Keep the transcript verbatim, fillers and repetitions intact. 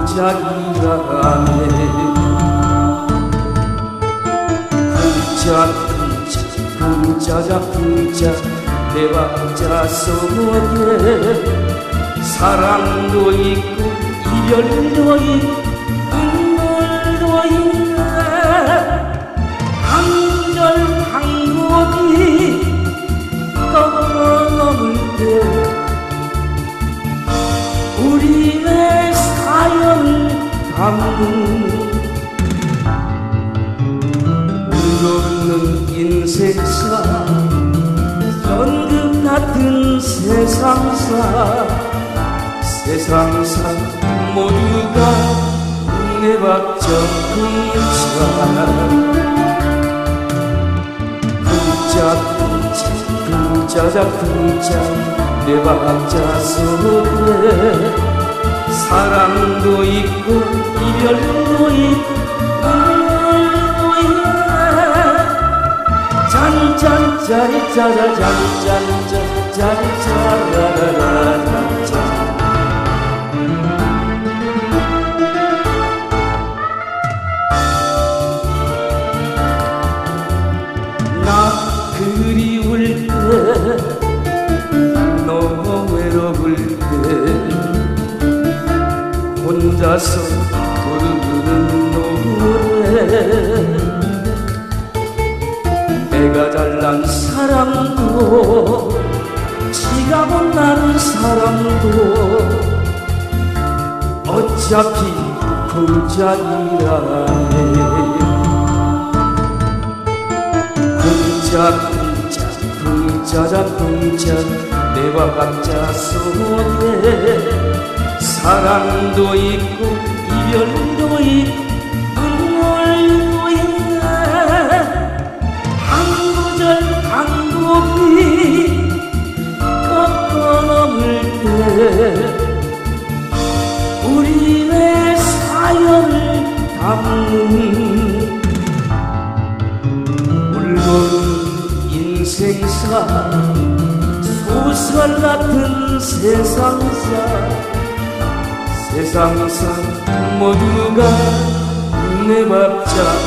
쿵짝이라네. 쿵짝 쿵짝아 쿵짝 내 박자 속에 사랑도 있고 이별도 있고 눈물도 있네. 한 절 한곡이 꺾어 넘을 때 우리의 사연을 담는 울없는 인생사, 연극 같은 세상사, 세상사 모두가 내 박자 쿵짝 쿵짝 쿵짜자 쿵짝 내 박자 속에 사랑도 있고 이별도 있고 눈물도 있네. 잔잔짜리 짜자 잔잔짜 짜리 짜라라라 잔잔. 나 그리울 때 너 외로울 때 혼자서 부르는 노래, 내가 잘난 사람도 지가 못난 사람도 어차피 쿵짝이라네. 쿵짝 쿵짝 쿵짜자 쿵짝 내 박자 속에 사랑도 있고 이별도 있고 눈물도 있네. 한 구절 한 곡이 꺾어 넘을 때 우리의 사연을 담는 울고는 인생사, 소설 같은 세상사, 세상사 모두가 내 박자